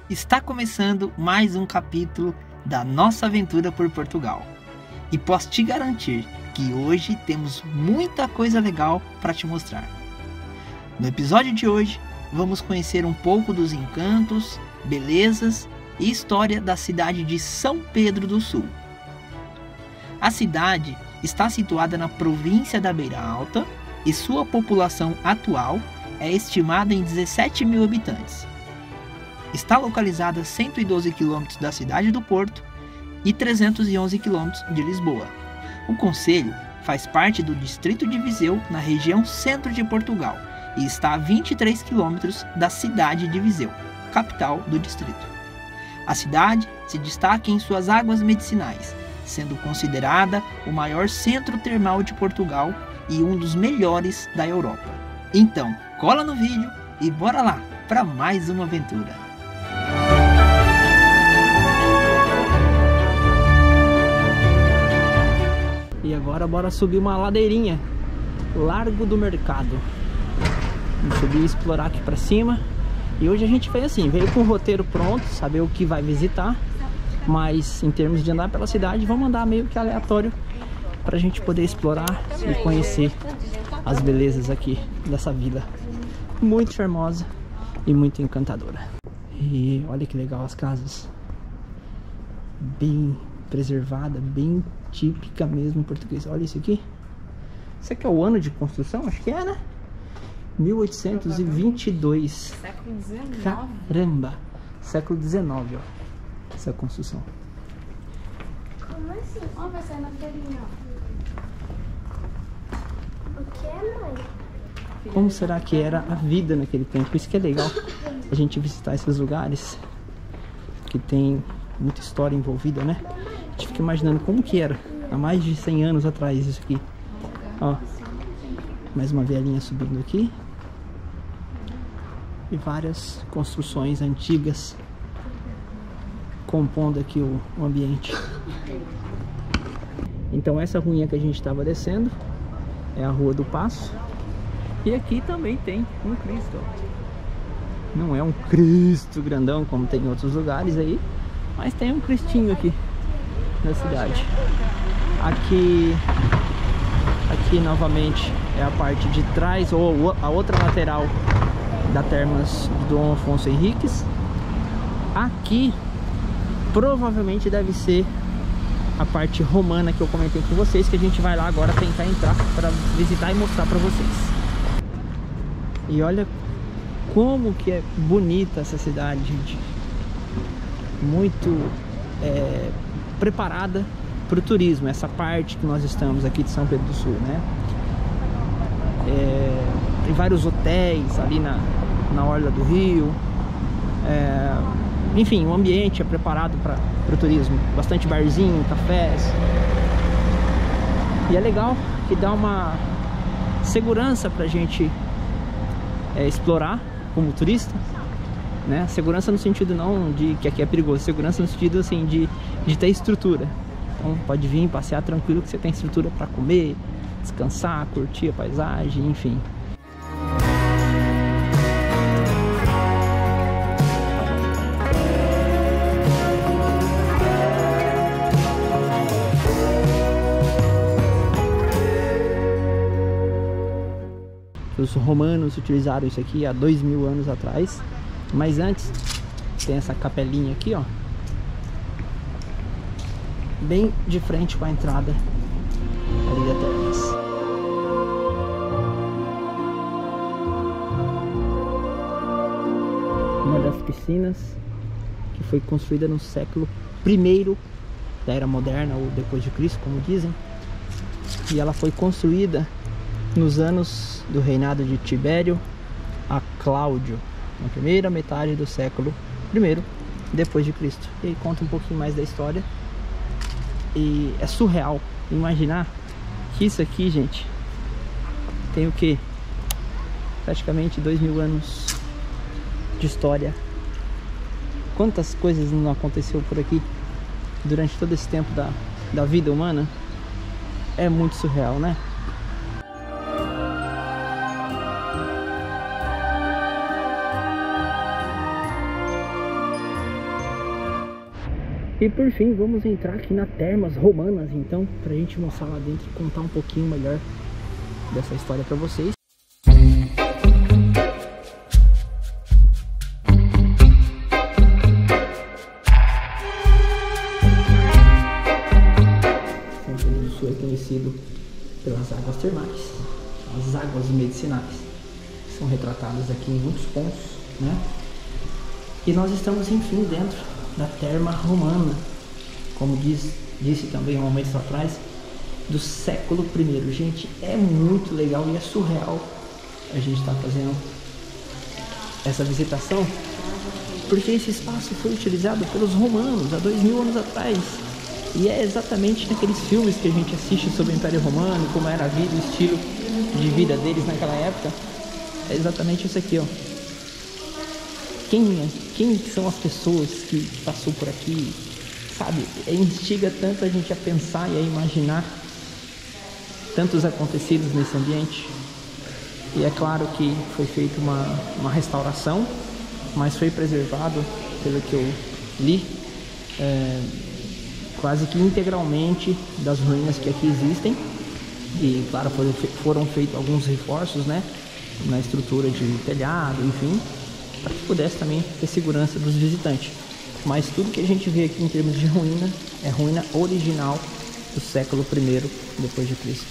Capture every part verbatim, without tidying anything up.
Está começando mais um capítulo da nossa aventura por Portugal. E posso te garantir que hoje temos muita coisa legal para te mostrar. No episódio de hoje, vamos conhecer um pouco dos encantos, belezas e história da cidade de São Pedro do Sul. A cidade está situada na província da Beira Alta e sua população atual é estimada em dezessete mil habitantes. Está localizada a cento e doze quilômetros da cidade do Porto e trezentos e onze quilômetros de Lisboa. O concelho faz parte do distrito de Viseu, na região centro de Portugal, e está a vinte e três quilômetros da cidade de Viseu, capital do distrito. A cidade se destaca em suas águas medicinais, sendo considerada o maior centro termal de Portugal e um dos melhores da Europa. Então, cola no vídeo e bora lá para mais uma aventura. E agora bora subir uma ladeirinha, Largo do Mercado. Vamos subir e explorar aqui para cima. E hoje a gente veio assim, veio com o roteiro pronto, saber o que vai visitar. Mas em termos de andar pela cidade, vamos andar meio que aleatório para a gente poder explorar e conhecer as belezas aqui dessa vila muito charmosa e muito encantadora. E olha que legal as casas, bem preservada, bem típica mesmo portuguesa. Olha isso aqui. Isso aqui é o ano de construção? Acho que é, né? mil oitocentos e vinte e dois. Século dezenove. Caramba! Século dezenove, ó. Essa construção. Como assim? Ó, vai sair na feirinha, ó. O que é, mãe? Como será que era a vida naquele tempo? Isso que é legal a gente visitar esses lugares que tem muita história envolvida, né? A gente fica imaginando como que era há mais de cem anos atrás isso aqui. Ó, mais uma vielinha subindo aqui. E várias construções antigas compondo aqui o, o ambiente. Então essa ruinha que a gente estava descendo é a Rua do Paço. E aqui também tem um Cristo. Não é um Cristo grandão como tem em outros lugares aí, mas tem um Cristinho aqui na cidade. Aqui, aqui novamente é a parte de trás, ou a outra lateral da Termas do Dom Afonso Henriques. Aqui provavelmente deve ser a parte romana que eu comentei com vocês, que a gente vai lá agora tentar entrar para visitar e mostrar para vocês. E olha como que é bonita essa cidade, gente. Muito é, preparada para o turismo, essa parte que nós estamos aqui de São Pedro do Sul, né? É, tem vários hotéis ali na, na orla do rio. É, enfim, o ambiente é preparado para o turismo. Bastante barzinho, cafés. E é legal que dá uma segurança para a gente é, explorar como turista, né? Segurança no sentido não de que aqui é perigoso, segurança no sentido assim de, de ter estrutura. Então pode vir passear tranquilo que você tem estrutura para comer, descansar, curtir a paisagem, enfim. Os romanos utilizaram isso aqui há dois mil anos atrás. Mas antes tem essa capelinha aqui, ó, bem de frente com a entrada ali da Termas. Uma das piscinas que foi construída no século primeiro da Era Moderna, ou depois de Cristo, como dizem. E ela foi construída nos anos do reinado de Tibério a Cláudio, na primeira metade do século primeiro depois de Cristo. E aí conta um pouquinho mais da história. E é surreal imaginar que isso aqui, gente, tem o que? Praticamente dois mil anos de história. Quantas coisas não aconteceu por aqui durante todo esse tempo da, da vida humana? É muito surreal, né? E por fim, vamos entrar aqui na Termas Romanas, então, pra gente mostrar lá dentro e contar um pouquinho melhor dessa história pra vocês. São Pedro do Sul é conhecido pelas águas termais, as águas medicinais, que são retratadas aqui em muitos pontos, né? E nós estamos, enfim, dentro da Terma Romana, como diz, disse também um momento atrás, do século primeiro. Gente, é muito legal e é surreal a gente estar tá fazendo essa visitação, porque esse espaço foi utilizado pelos romanos há dois mil anos atrás, e é exatamente naqueles filmes que a gente assiste sobre o Império Romano, como era a vida, o estilo de vida deles naquela época. É exatamente isso aqui, ó. Quem, quem são as pessoas que passou por aqui, sabe? Instiga tanto a gente a pensar e a imaginar tantos acontecidos nesse ambiente. E é claro que foi feita uma, uma restauração, mas foi preservado, pelo que eu li, é, quase que integralmente das ruínas que aqui existem. E claro, foram, foram feitos alguns reforços, né, na estrutura de telhado, enfim, para que pudesse também ter segurança dos visitantes. Mas tudo que a gente vê aqui em termos de ruína é ruína original do século primeiro depois de Cristo.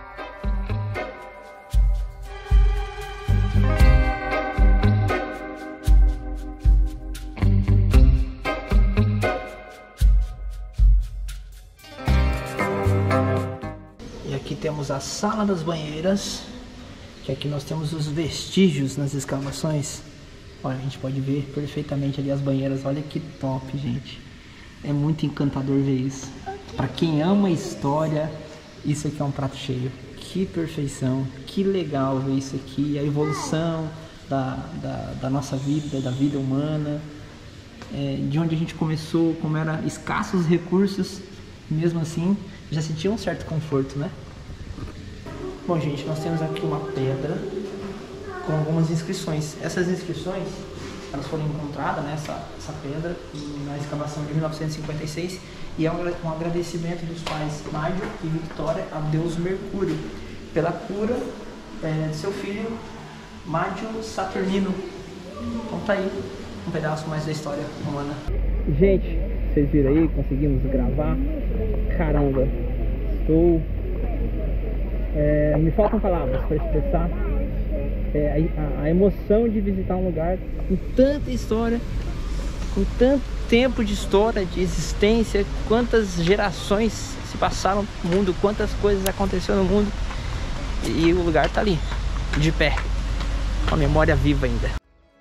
E aqui temos a sala das banheiras, que aqui nós temos os vestígios nas escavações. Olha, a gente pode ver perfeitamente ali as banheiras. Olha que top, gente. É muito encantador ver isso. Para quem ama história, isso aqui é um prato cheio. Que perfeição, que legal ver isso aqui. A evolução da, da, da nossa vida, da vida humana. É, de onde a gente começou, como eram escassos recursos, mesmo assim, já sentia um certo conforto, né? Bom, gente, nós temos aqui uma pedra com algumas inscrições. Essas inscrições, elas foram encontradas, né, essa, essa pedra, na escavação de mil novecentos e cinquenta e seis, e é um, um agradecimento dos pais Nádio e Victoria a Deus Mercúrio pela cura é, de seu filho Mádio Saturnino. Então tá aí um pedaço mais da história romana. Gente, vocês viram aí, conseguimos gravar. Caramba, estou... É, me faltam palavras para expressar É, a, a emoção de visitar um lugar com tanta história, com tanto tempo de história, de existência, quantas gerações se passaram no mundo, quantas coisas aconteceram no mundo, e o lugar tá ali, de pé, com a memória viva ainda.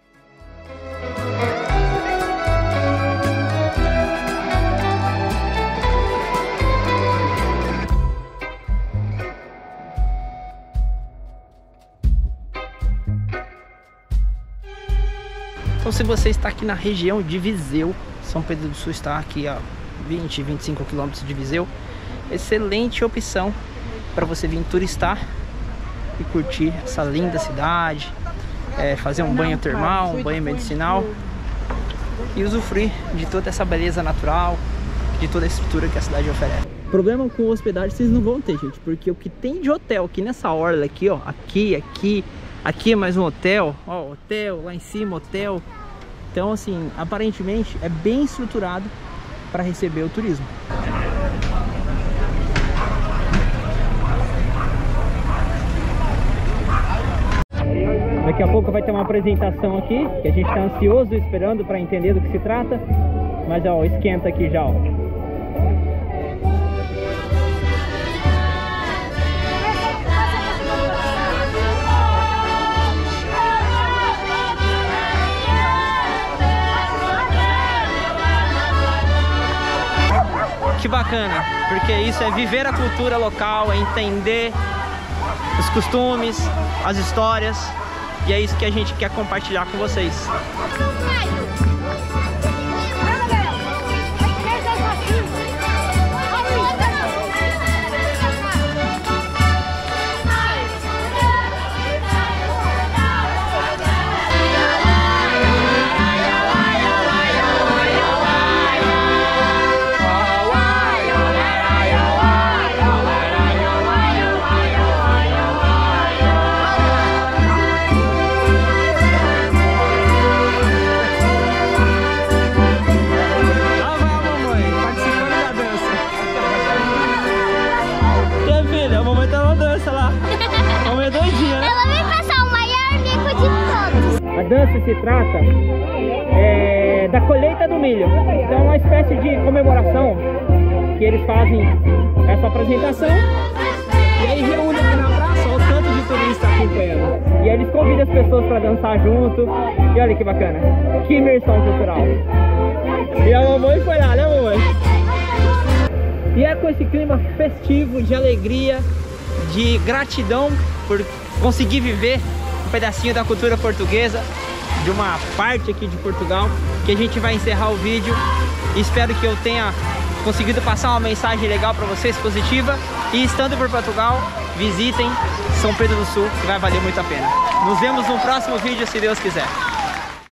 Então, se você está aqui na região de Viseu, São Pedro do Sul está aqui a vinte, vinte e cinco quilômetros de Viseu, excelente opção para você vir turistar e curtir essa linda cidade, é, fazer um banho termal, um banho medicinal e usufruir de toda essa beleza natural, de toda a estrutura que a cidade oferece. Problema com hospedagem vocês não vão ter, gente, porque o que tem de hotel aqui nessa orla aqui, ó, aqui, aqui, aqui é mais um hotel, ó, hotel, lá em cima, hotel. Então, assim, aparentemente é bem estruturado para receber o turismo. Daqui a pouco vai ter uma apresentação aqui, que a gente está ansioso esperando para entender do que se trata. Mas, ó, esquenta aqui já, ó. Que bacana, porque isso é viver a cultura local, é entender os costumes, as histórias, e é isso que a gente quer compartilhar com vocês. se trata é, da colheita do milho. Então é uma espécie de comemoração que eles fazem essa apresentação. E aí reúne aqui na praça o tanto de turista acompanhando. E aí eles convidam as pessoas para dançar junto. E olha que bacana, que imersão cultural. E a mamãe foi lá, né mamãe? E é com esse clima festivo, de alegria, de gratidão por conseguir viver um pedacinho da cultura portuguesa, de uma parte aqui de Portugal, que a gente vai encerrar o vídeo. Espero que eu tenha conseguido passar uma mensagem legal para vocês, positiva. E estando por Portugal, visitem São Pedro do Sul, que vai valer muito a pena. Nos vemos no próximo vídeo, se Deus quiser.